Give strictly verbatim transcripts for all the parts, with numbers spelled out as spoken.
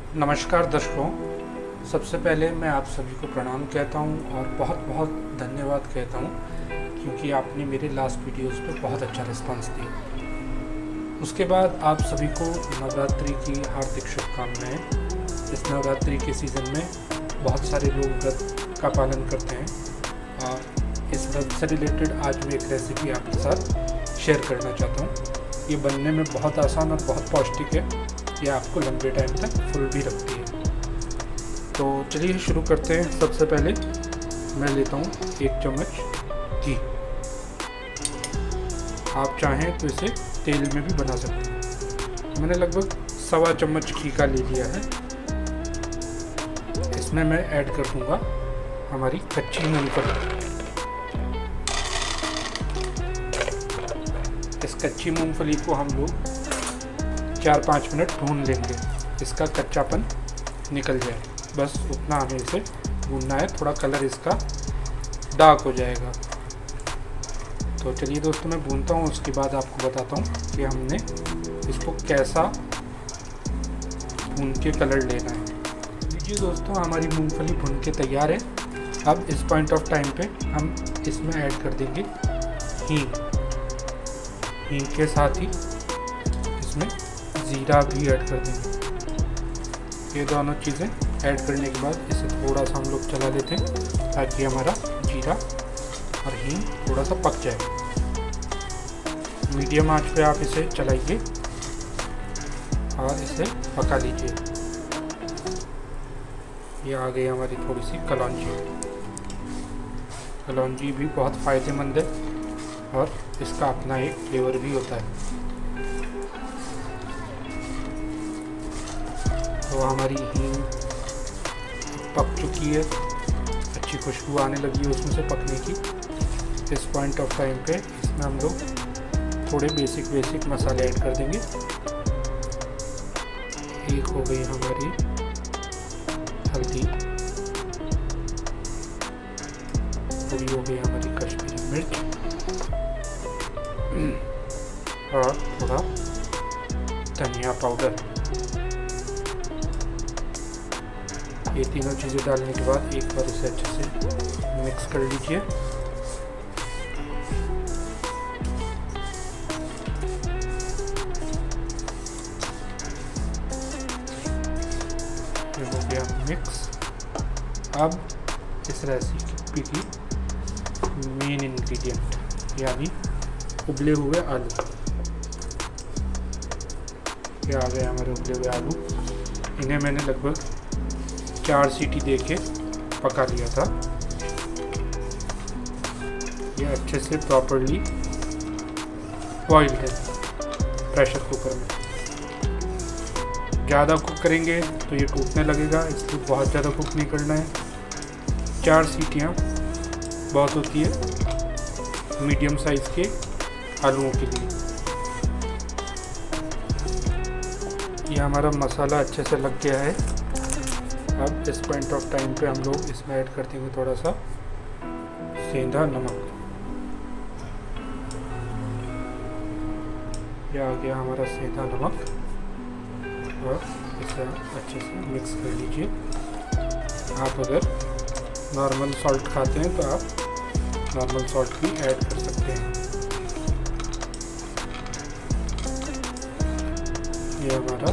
नमस्कार दर्शकों, सबसे पहले मैं आप सभी को प्रणाम कहता हूं और बहुत बहुत धन्यवाद कहता हूं क्योंकि आपने मेरे लास्ट वीडियोस पे बहुत अच्छा रिस्पांस दिया। उसके बाद आप सभी को नवरात्रि की हार्दिक शुभकामनाएं। इस नवरात्रि के सीज़न में बहुत सारे लोग व्रत का पालन करते हैं और इस व्रत से रिलेटेड आज मैं एक रेसिपी आपके साथ शेयर करना चाहता हूँ। ये बनने में बहुत आसान और बहुत पौष्टिक है। ये आपको लंबे टाइम तक फुल भी रखती है। तो चलिए शुरू करते हैं। सबसे पहले मैं लेता हूँ एक चम्मच घी। आप चाहें तो इसे तेल में भी बना सकते हैं। मैंने लगभग सवा चम्मच घी का ले लिया है। इसमें मैं ऐड कर दूँगा हमारी कच्ची मूंगफली। इस कच्ची मूंगफली को हम लोग चार पाँच मिनट भून लेंगे, इसका कच्चापन निकल जाए। बस उतना हमें इसे भूनना है, थोड़ा कलर इसका डार्क हो जाएगा। तो चलिए दोस्तों, मैं भूनता हूँ, उसके बाद आपको बताता हूँ कि हमने इसको कैसा भून के कलर लेना है। लीजिए दोस्तों, हमारी मूंगफली भून के तैयार है। अब इस पॉइंट ऑफ टाइम पे हम इसमें ऐड कर देंगे हींग। हींग के साथ ही इसमें ज़ीरा भी ऐड कर देंगे। ये दोनों चीज़ें ऐड करने के बाद इसे थोड़ा सा हम लोग चला लेते हैं ताकि हमारा जीरा और हींग थोड़ा सा पक जाए। मीडियम आंच पे आप इसे चलाइए और इसे पका लीजिए। ये आ गई हमारी थोड़ी सी कलौंजी। कलौंजी भी बहुत फ़ायदेमंद है और इसका अपना एक फ्लेवर भी होता है। तो हमारी हींग पक चुकी है, अच्छी खुशबू आने लगी है उसमें से पकने की। इस पॉइंट ऑफ टाइम पे इसमें हम लोग थोड़े बेसिक बेसिक मसाले ऐड कर देंगे। एक हो गई हमारी हल्दी, थोड़ी हो गई हमारी कश्मीरी मिर्च और थोड़ा धनिया पाउडर। ये तीनों चीज़ें डालने के बाद एक बार इसे अच्छे से मिक्स कर लीजिए। ये हो गया मिक्स। अब इस रेसिपी की मेन इंग्रेडिएंट यानी उबले हुए आलू। ये आ गए हमारे उबले हुए आलू। इन्हें मैंने लगभग चार सीटी दे के पका लिया था। ये अच्छे से प्रॉपरली बॉइल्ड है प्रेशर कुकर में। ज़्यादा कुक करेंगे तो ये टूटने लगेगा, इसलिए बहुत ज़्यादा कुक नहीं करना है। चार सीटियाँ बहुत होती है मीडियम साइज़ के आलूओं के लिए। ये हमारा मसाला अच्छे से लग गया है। अब इस पॉइंट ऑफ टाइम पे हम लोग इसमें ऐड कर देंगे थोड़ा सा सेंधा नमक। ये आ गया हमारा सेंधा नमक और इसे अच्छे से मिक्स कर लीजिए। आप अगर नॉर्मल सॉल्ट खाते हैं तो आप नॉर्मल सॉल्ट भी ऐड कर सकते हैं। ये हमारा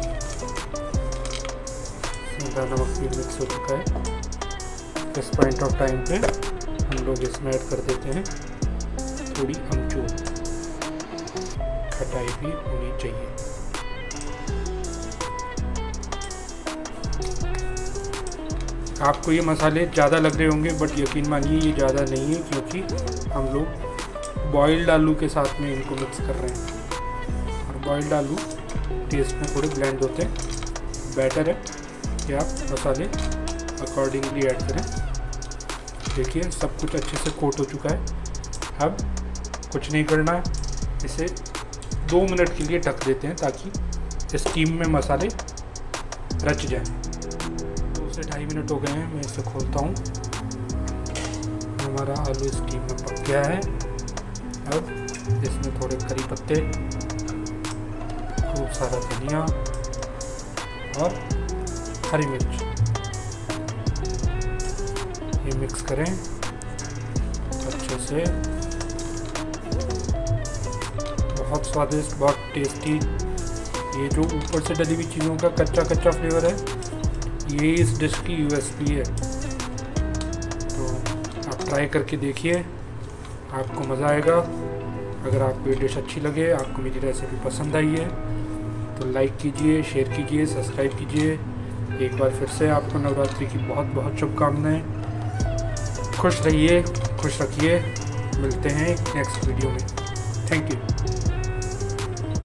सेंधा नमक भी मिक्स हो चुका है। इस पॉइंट ऑफ टाइम पे हम लोग इसमें ऐड कर देते हैं थोड़ी अमचूर। खटाई भी होनी चाहिए। आपको ये मसाले ज़्यादा लग रहे होंगे, बट यकीन मानिए ये ज़्यादा नहीं है क्योंकि हम लोग बॉइल्ड आलू के साथ में इनको मिक्स कर रहे हैं और बॉइल्ड आलू टेस्ट में थोड़े ब्लेंड होते हैं। बेटर है कि आप मसाले अकॉर्डिंगली ऐड करें। देखिए सब कुछ अच्छे से कोट हो चुका है। अब कुछ नहीं करना है, इसे दो मिनट के लिए ढक देते हैं ताकि स्टीम में मसाले रच जाएं। दो से ढाई मिनट हो गए हैं, मैं इसे खोलता हूँ। हमारा आलू स्टीम में पक गया है। अब इसमें थोड़े करी पत्ते, खूब सारा धनिया और हरी मिर्च, ये मिक्स करें अच्छे से। बहुत स्वादिष्ट, बहुत टेस्टी। ये जो ऊपर से डली हुई चीज़ों का कच्चा कच्चा फ्लेवर है, ये इस डिश की यूएसपी है। तो आप ट्राई करके देखिए, आपको मज़ा आएगा। अगर आपको ये डिश अच्छी लगे, आपको मेरी रेसिपी पसंद आई है, तो लाइक कीजिए, शेयर कीजिए, सब्सक्राइब कीजिए। एक बार फिर से आपको नवरात्रि की बहुत बहुत शुभकामनाएं। खुश रहिए, खुश रखिए। मिलते हैं नेक्स्ट वीडियो में। Thank you.